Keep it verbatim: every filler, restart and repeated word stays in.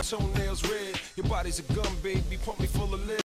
toenails red. Your body's a gun, baby, pump me full of lead.